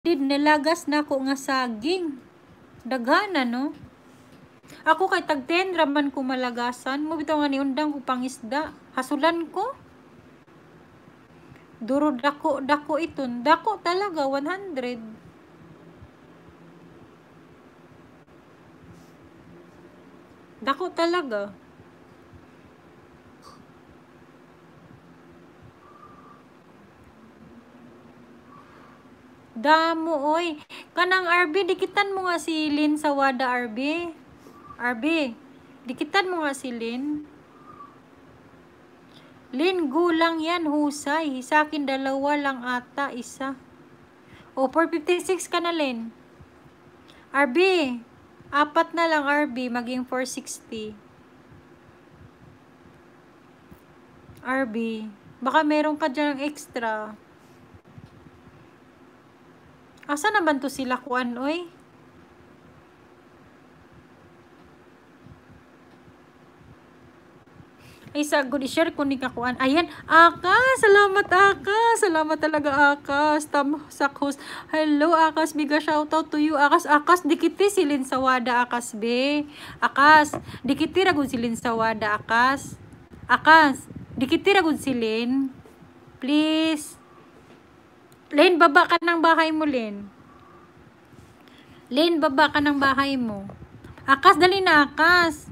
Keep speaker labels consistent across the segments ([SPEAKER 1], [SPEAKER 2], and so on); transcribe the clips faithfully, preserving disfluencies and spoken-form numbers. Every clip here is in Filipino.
[SPEAKER 1] Did nilagas na ko nga saging. Daghana no. Ako kay tag ten raman ko malagasan. Mo bitaw nga ni undang ko pangisda. Hasulan ko. Duro dako dako iton. Dako talaga one hundred. Dako talaga. Damo oy. Kanang R B dikitan mo nga si Lin sa Wada R B. R B, dikitan mo nga si Lin. Lin, gulang yan, husay. Sa akin dalawa lang ata, isa. O, four fifty-six ka na, Lin. R B, apat na lang R B, maging four sixty. R B, baka meron ka dyan extra. Asa naman to sila kuan, oy? Ay, sa good i-share ko ni kakuan. Ayan, Akas, salamat Akas. Salamat talaga Akas. Tam sa host. Hello Akas, biga shoutout to you. Akas, Akas, dikiti silin sa Wada Akas be. Akas, dikiti ragud silin sa Wada Akas. Akas, dikiti ragud silin. Please. Len, baba ka ng bahay mo, Len. Len, baba ka ng bahay mo. Akas, dali na Akas.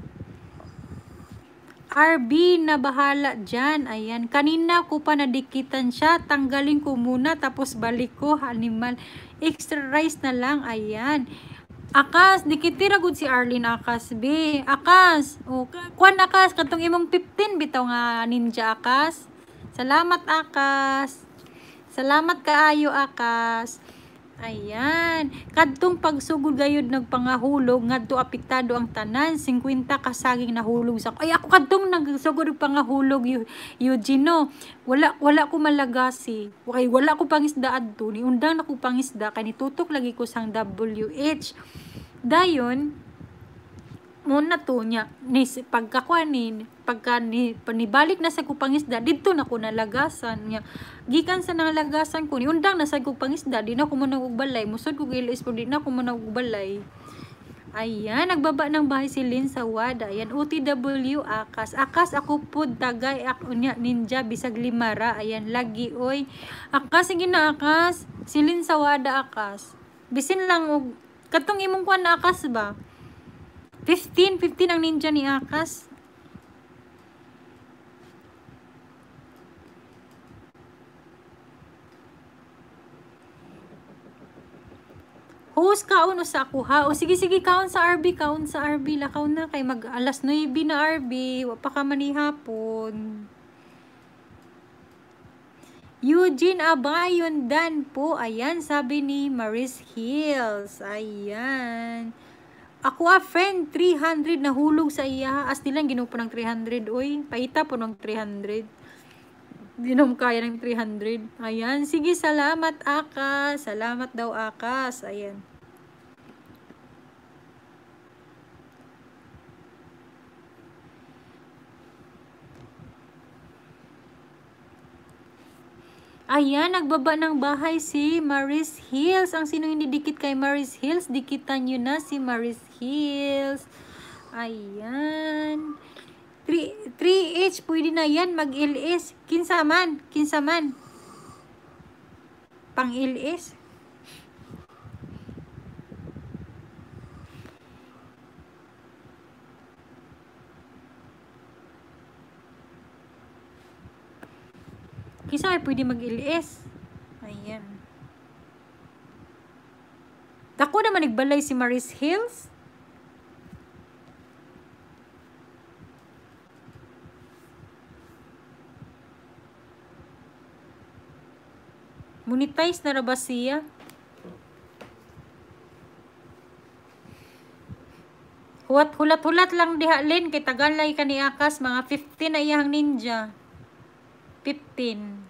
[SPEAKER 1] R B na bahala dyan. Ayan. Kanina ko pa nadikitan siya. Tanggalin ko muna. Tapos balik ko. Animal. Extra rice na lang. Ayan. Akas. Dikitira good si Arlene Akas. B. Akas. O, kuan Akas. Katong imong fifteen. Bitaw nga ninja Akas. Salamat Akas. Salamat kaayo Akas. Ayan. Kadtong pagsugod gayud nagpangahulog ngadto apektado ang tanan. fifty kasaging nahulog sa. Ay ako kadtong nagsugod og pangahulog Eugene. Wala wala ko malagasi. Okay, wala ko pangisda adto. Ni undang na ko pangisda kay nitutok lagi ko sang W H. Dayon muna to niya ni pagkakuanin pagka ni panibalik na sa kupangisda didto na ko nalagasan niya gikan sa nalagasan ko ni undang na sa kupangisda di na ko man nagbalay musod ko gilis po di na ko man nagbalay. Ayan, nagbaba ng bahay si Lin sa Wada. Ayan, O T W Akas. Akas ako pud tagay ako niya ninja bisag limara. Ayan, lagi oy. Akas sige na Akas. Si Lin sa Wada Akas. Bisin lang og katong imong kuan na Akas ba? fifteen, fifteen ang ninja ni Akas. Host kaon o sa ako ha. O sige sige kaon sa R B, kaon sa R B. Lakaw na kay mag alas nine na R B. Wa pa ka manihapon. Eugene Abayon Dan po. Ayan, sabi ni Maris Hills. Ayan. Ako a friend, three hundred nahulog sa iya. As nilang ginupo ng three hundred. Uy, paita po ng three hundred. Ginom kaya ng three hundred. Ayan. Sige, salamat Akas. Salamat daw Akas. Ayan. Ayan, nagbaba ng bahay si Maris Hills. Ang sino hindi dikit kay Maris Hills, dikitan nyo na si Maris Hills. Ayan. three H, pwede na yan, mag-L S. Kinsa man, kinsa man. Pang-L S. Kinsa ay pwede mag-L S. Ayan. Dako naman nagbalay si Maris Hills. Monetize na ra ba siya? Hulat hulat hulat lang diha Lin kay tagalay ka ni Akas mga fifteen na iyang ninja. fifteen.